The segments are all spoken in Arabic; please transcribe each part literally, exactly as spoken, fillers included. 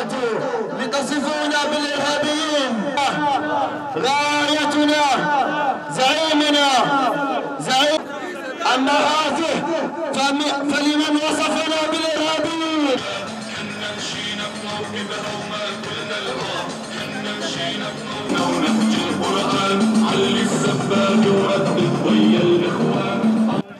أتوا لتصفونا بالإرهابيين. غايتنا زعيمنا زعيم، أما هذه فلمن وصفنا بالإرهابيين. نمشي نفنو بهوما كلنا الهوى، نمشي نفنو ونهجي القرآن، علي السباب وردد ويا الإخوان.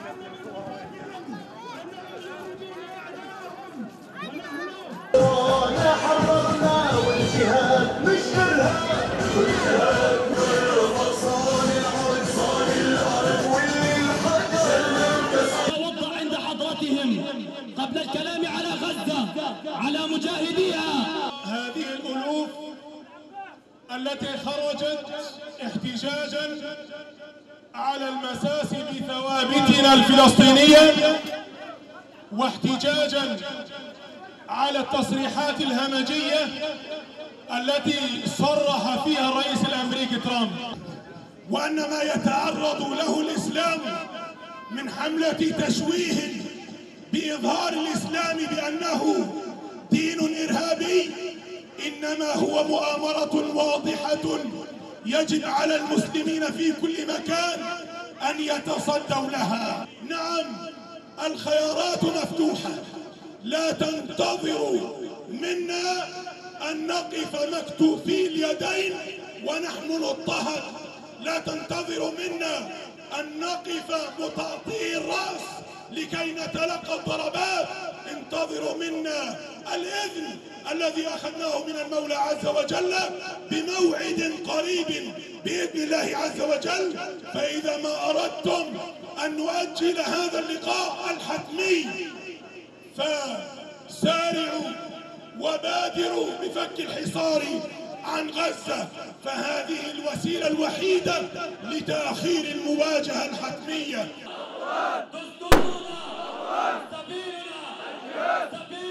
قبل الكلام على غزة على مجاهديها، هذه الألوف التي خرجت احتجاجا على المساس بثوابتنا الفلسطينية واحتجاجا على التصريحات الهمجية التي صرح فيها الرئيس الأمريكي ترامب، وأن ما يتعرض له الإسلام من حملة تشويه بإظهار الإسلام بأنه دين إرهابي إنما هو مؤامرة واضحة يجب على المسلمين في كل مكان أن يتصدوا لها. نعم، الخيارات مفتوحة، لا تنتظروا منا أن نقف مكتوفي اليدين ونحن نضطهد، لا تنتظروا منا أن نقف متعطي الرأس لكي نتلقى الضربات. انتظروا منا الإذن الذي أخذناه من المولى عز وجل بموعد قريب بإذن الله عز وجل. فإذا ما أردتم أن نؤجل هذا اللقاء الحتمي فسارعوا وبادروا بفك الحصار عن غزة، فهذه الوسيلة الوحيدة لتأخير المواجهة الحتمية.